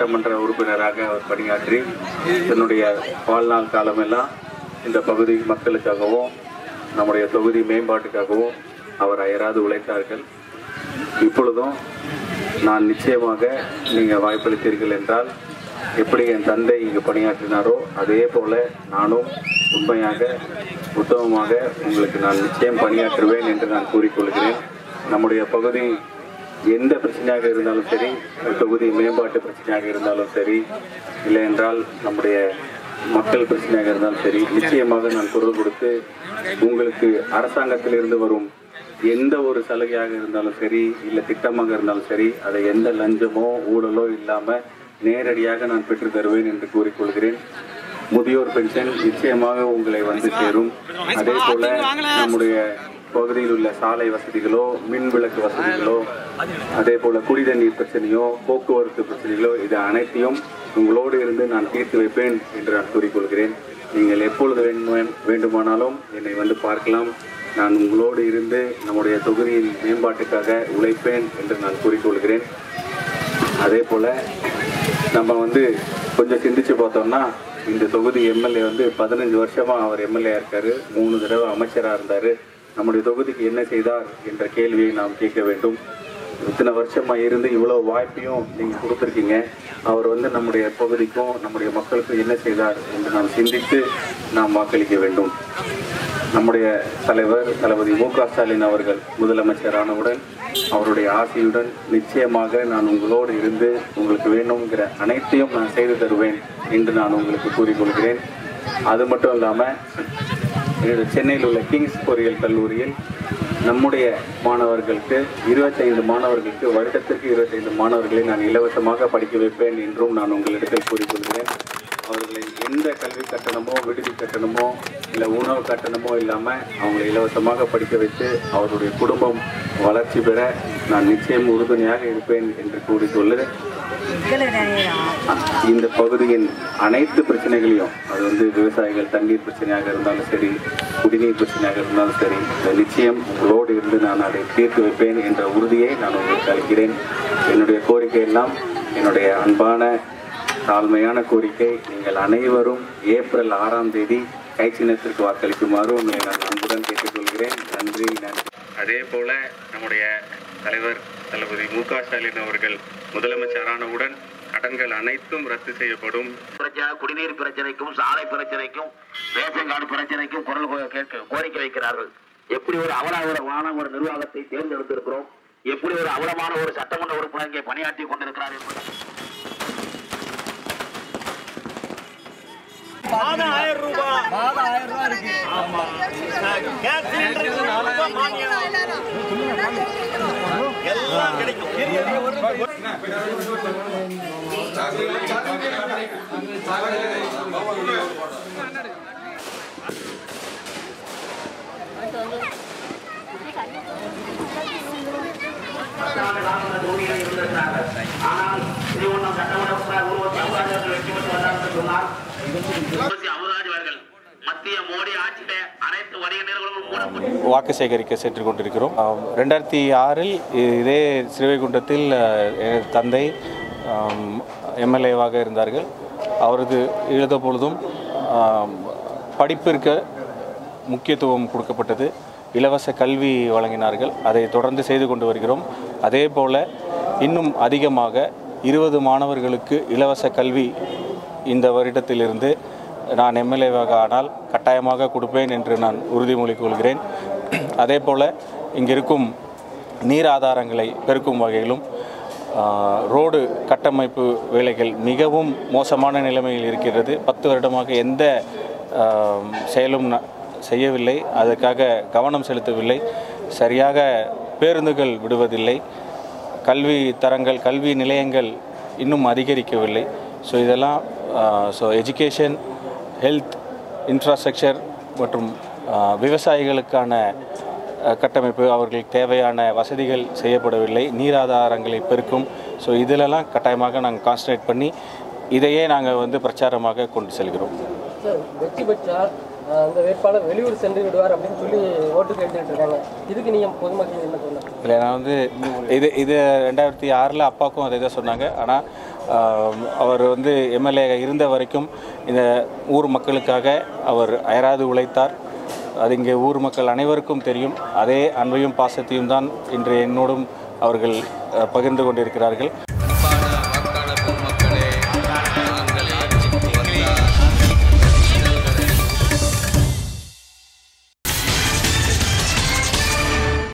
சட்டமன்ற உறுப்பினராக அவர் பணியாற்றி தன்னுடைய வாழ்நாள் காலமெல்லாம் இந்த பகுதி மக்களுக்காகவும் நம்முடைய தொகுதி மேம்பாட்டுக்காகவும் அவர் அயராது உழைத்தார்கள். இப்பொழுதும் நான் நிச்சயமாக நீங்கள் வாய்ப்பளித்தீர்கள் என்றால் எப்படி என் தந்தை இங்கு பணியாற்றினாரோ அதே போல நானும் உண்மையாக உத்தமமாக உங்களுக்கு நான் நிச்சயம் பணியாற்றுவேன் என்று நான் கூறிக்கொள்கிறேன். நம்முடைய பகுதி எந்த பிரச்சனையாக இருந்தாலும் சரி, தொகுதி மேம்பாட்டு பிரச்சனையாக இருந்தாலும் சரி, இல்லை என்றால் நம்முடைய மக்கள் பிரச்சனையாக இருந்தாலும் சரி, நிச்சயமாக நான் குரல் கொடுத்து உங்களுக்கு அரசாங்கத்திலிருந்து வரும் எந்த ஒரு சலுகையாக இருந்தாலும் சரி, இல்லை திட்டமாக இருந்தாலும் சரி, அதை எந்த லஞ்சமோ ஊழலோ இல்லாமல் நேரடியாக நான் பெற்று தருவேன் என்று கூறிக்கொள்கிறேன். முதியோர் பென்ஷன் நிச்சயமாக உங்களை வந்து சேரும். அதே போல நம்முடைய பகுதியில் உள்ள சாலை வசதிகளோ, மின் விளக்கு வசதிகளோ, அதே போல குடிநீர் பிரச்சனையோ, போக்குவரத்து பிரச்சனைகளோ, இது அனைத்தையும் உங்களோடு இருந்து நான் தீர்த்து வைப்பேன் என்று நான் கூறிக்கொள்கிறேன். நீங்கள் எப்பொழுது வேண்டுமானாலும் என்னை வந்து பார்க்கலாம். நான் உங்களோடு இருந்து நம்முடைய தொகுதியின் மேம்பாட்டுக்காக உழைப்பேன் என்று நான் கூறிக்கொள்கிறேன். அதே போல் நம்ம வந்து கொஞ்சம் சிந்திச்சு பார்த்தோம்னா இந்த தொகுதி எம்எல்ஏ வந்து 15 வருஷமாக அவர் எம்எல்ஏ இருக்கார், 3 தடவை அமைச்சராக இருந்தார். நம்முடைய தொகுதிக்கு என்ன செய்தார் என்ற கேள்வியை நாம் கேட்க வேண்டும். இத்தனை வருஷமாக இருந்து இவ்வளோ வாய்ப்பையும் நீங்கள் கொடுத்துருக்கீங்க. அவர் வந்து நம்முடைய பகுதிக்கும் நம்முடைய மக்களுக்கும் என்ன செய்தார் என்று நாம் சிந்தித்து நாம் வாக்களிக்க வேண்டும். நம்முடைய தலைவர் தளபதி மு.க. ஸ்டாலின் அவர்கள் முதலமைச்சரானவுடன் அவருடைய ஆசையுடன் நிச்சயமாக நான் உங்களோடு இருந்து உங்களுக்கு வேணுங்கிற அனைத்தையும் நான் செய்து தருவேன் என்று நான் உங்களுக்கு கூறிக்கொள்கிறேன். அது மட்டும் இல்லாமல் சென்னையில் உள்ள கிங்ஸ் பொறியியல் கல்லூரியில் நம்முடைய மாணவர்களுக்கு 25 மாணவர்களுக்கு வருடத்திற்கு 25 மாணவர்களை நான் இலவசமாக படிக்க வைப்பேன் என்றும் நான் உங்களிடத்தில் கூறிக்கொள்கிறேன். அவர்களை எந்த கல்வி கட்டணமோ, விடுதி கட்டணமோ, இல்லை உணவு கட்டணமோ இல்லாமல் அவங்களை இலவசமாக படிக்க வைத்து அவருடைய குடும்பம் வளர்ச்சி பெற நான் நிச்சயம் உறுதுணையாக இருப்பேன் என்று கூறிக்கொள்கிறேன். இந்த பகுதியின் அனைத்து பிரச்சனைகளையும், அது வந்து விவசாயிகள் தண்ணீர் பிரச்சனையாக இருந்தாலும் சரி, குடிநீர் பிரச்சனையாக இருந்தாலும் சரி, நிச்சயம் உங்களோடு இருந்து நான் அதை தீர்த்து வைப்பேன் என்ற உறுதியை நான் உங்களுக்கு அளிக்கிறேன். என்னுடைய கோரிக்கை எல்லாம் என்னுடைய அன்பான தாழ்மையான கோரிக்கை. நீங்கள் அனைவரும் ஏப்ரல் 6ஆம் தேதி கை சின்னத்திற்கு வாக்களிக்குமாறு உங்களை நான் அன்புடன் கேட்டுக்கொள்கிறேன். நன்றி. அதே போல நம்முடைய தலைவர் தளபதி மு.க. ஸ்டாலின் அவர்கள் முதலமைச்சரானவுடன் கடன்கள் அனைத்தும் ரத்து செய்யப்படும். குடிநீர் பிரச்சனைக்கும், சாலை பிரச்சனைக்கும், ரேஷன் கார்டு பிரச்சனைக்கும் குரல் கோரிக்கை வைக்கிறார்கள். எப்படி ஒரு அவலமான ஒரு நிர்வாகத்தை தேர்ந்தெடுத்திருக்கிறோம், எப்படி ஒரு அவலமான ஒரு சட்டமன்ற உறுப்பினர் இங்கே பணியாற்றி கொண்டிருக்கிறார் என்பது 1000 ரூபாய் இருக்கு. ஆமா, கேஸ் சிலிண்டருக்கு 4 ரூபாய் மானியம் எல்லாம் கிடைக்கும். ஆனால் வாக்கு சேகரிக்க சென்று கொண்டிருக்கிறோம். 2006 இதே ஸ்ரீவைகுண்டத்தில் தந்தை எம்எல்ஏவாக இருந்தார்கள். அவரது எழுத பொழுதும் படிப்பிற்கு முக்கியத்துவம் கொடுக்கப்பட்டது, இலவச கல்வி வழங்கினார்கள். அதை தொடர்ந்து செய்து கொண்டு வருகிறோம். அதே போல் இன்னும் அதிகமாக 20 மாணவர்களுக்கு இலவச கல்வி இந்த வருடத்திலிருந்து நான் எம்எல்ஏவாக ஆனால் கட்டாயமாக கொடுப்பேன் என்று நான் உறுதிமொழி கொள்கிறேன். அதே போல் இங்கிருக்கும் நீர் ஆதாரங்களை பெருக்கும் வகையிலும் ரோடு கட்டமைப்பு வேலைகள் மிகவும் மோசமான நிலைமையில் இருக்கிறது. 10 வருடமாக எந்த செயலும் செய்யவில்லை, அதற்காக கவனம் செலுத்தவில்லை, சரியாக பேருந்துகள் விடுவதில்லை, கல்வி தரங்கள், கல்வி நிலையங்கள் இன்னும் அதிகரிக்கவில்லை. ஸோ இதெல்லாம் எஜுகேஷன், ஹெல்த், இன்ஃப்ராஸ்ட்ரக்சர் மற்றும் விவசாயிகளுக்கான கட்டமைப்பு, அவர்களுக்கு தேவையான வசதிகள் செய்யப்படவில்லை, நீராதாரங்களை பெருக்கும். ஸோ இதிலெல்லாம் கட்டாயமாக நாங்கள் கான்சன்ட்ரேட் பண்ணி இதையே நாங்கள் பிரச்சாரமாக கொண்டு செல்கிறோம். சார், வெற்றி பெற்றால் அந்த வேட்பாளர் வெளியூர் சென்று விடுவார் அப்படின்னு சொல்லி ஓட்டு கேட்டுக்கிட்டு இருக்காங்க. இதுக்கு நீங்கள் பொதுமக்கள் என்ன சொல்லலாம்? இல்லை, நான் இது 2006 அப்பாவுக்கும் அதே தான் சொன்னாங்க. ஆனால் அவர் வந்து எம்எல்ஏ இருந்த வரைக்கும் இந்த ஊர் மக்களுக்காக அவர் அயராது உழைத்தார். அது இங்கே ஊர் மக்கள் அனைவருக்கும் தெரியும். அதே அன்பையும் பாசத்தையும் தான் இன்று என்னோடும் அவர்கள் பகிர்ந்து கொண்டிருக்கிறார்கள்.